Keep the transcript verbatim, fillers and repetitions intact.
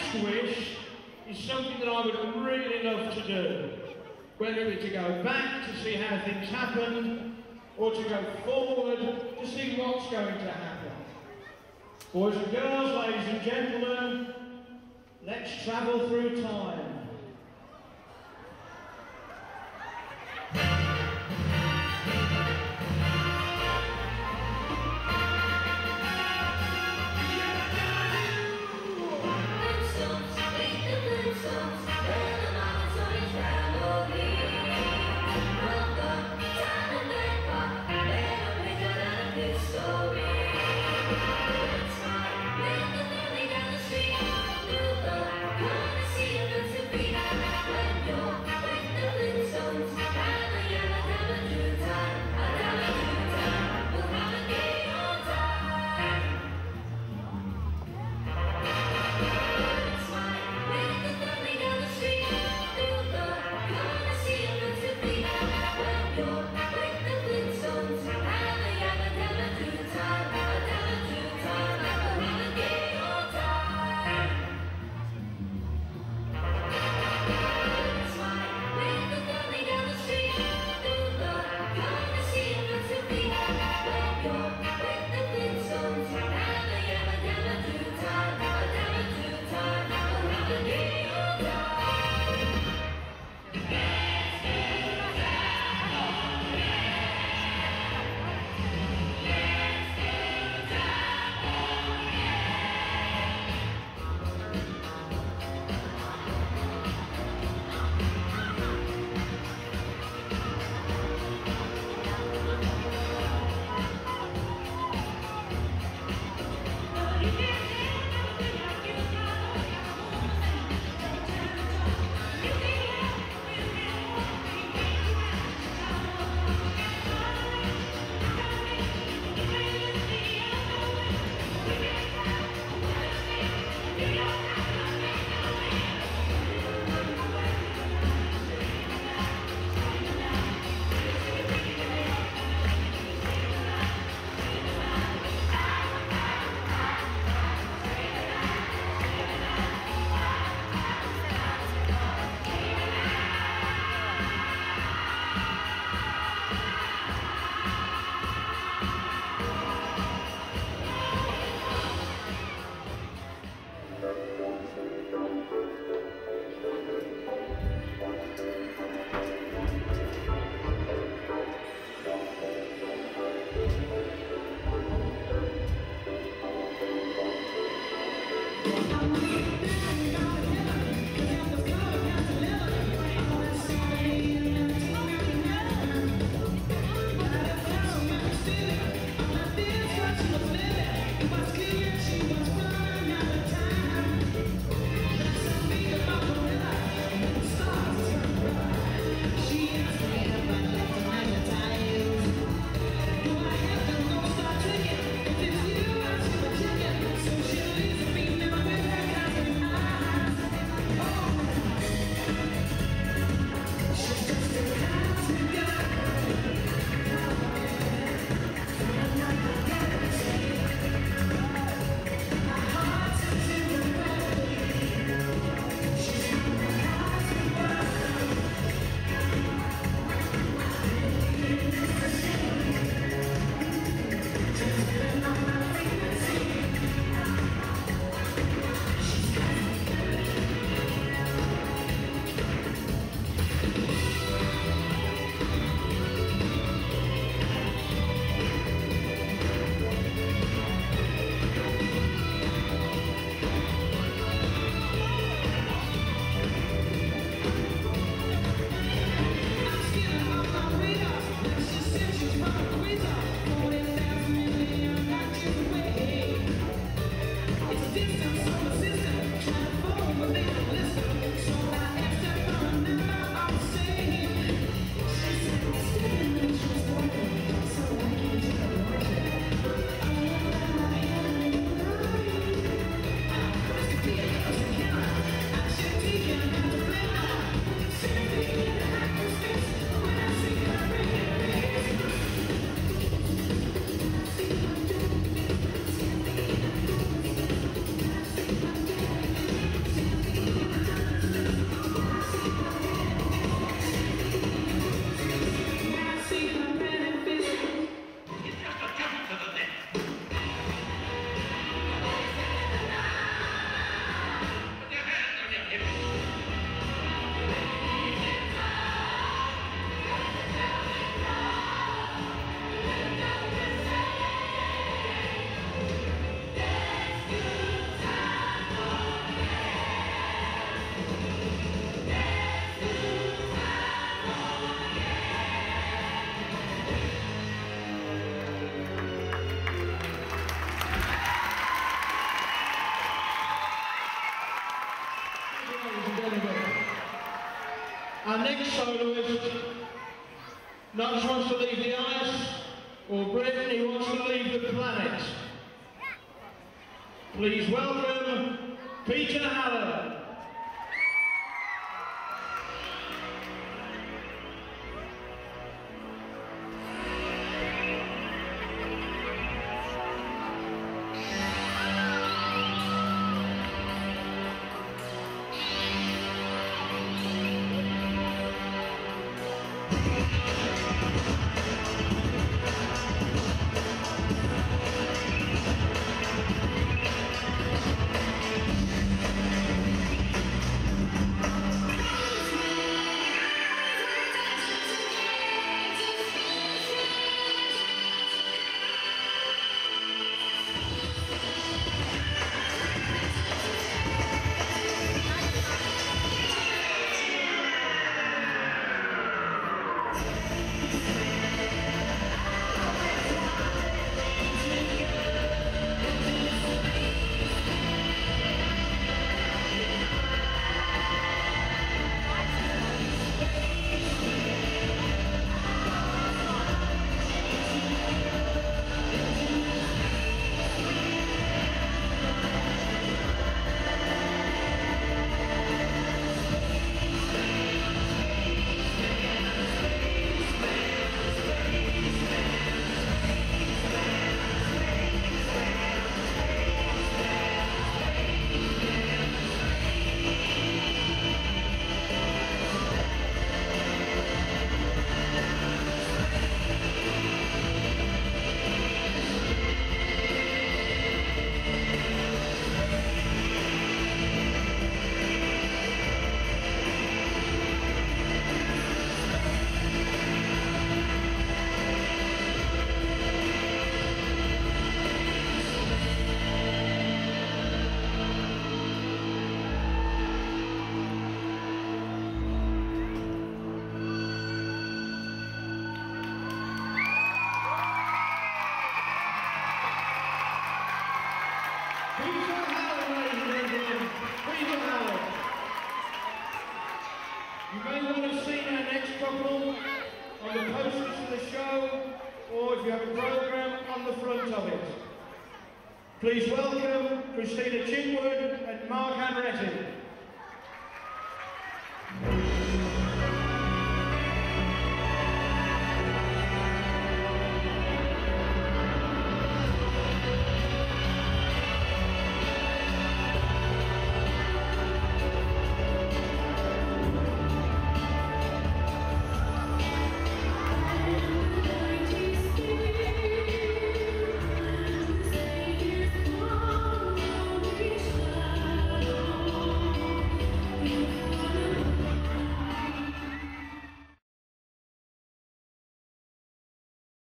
next wish is something that I would really love to do. Whether it be to go back to see how things happened, or to go forward to see what's going to happen. Boys and girls, ladies and gentlemen, let's travel through time. Let's go, next soloist not just wants to leave the ice or Britain, he wants to leave the planet. Please welcome Peter Allen. You may want to see our next couple on the posters for the show, or if you have a programme, on the front of it. Please welcome Christina Chinwood and Mark Andretti.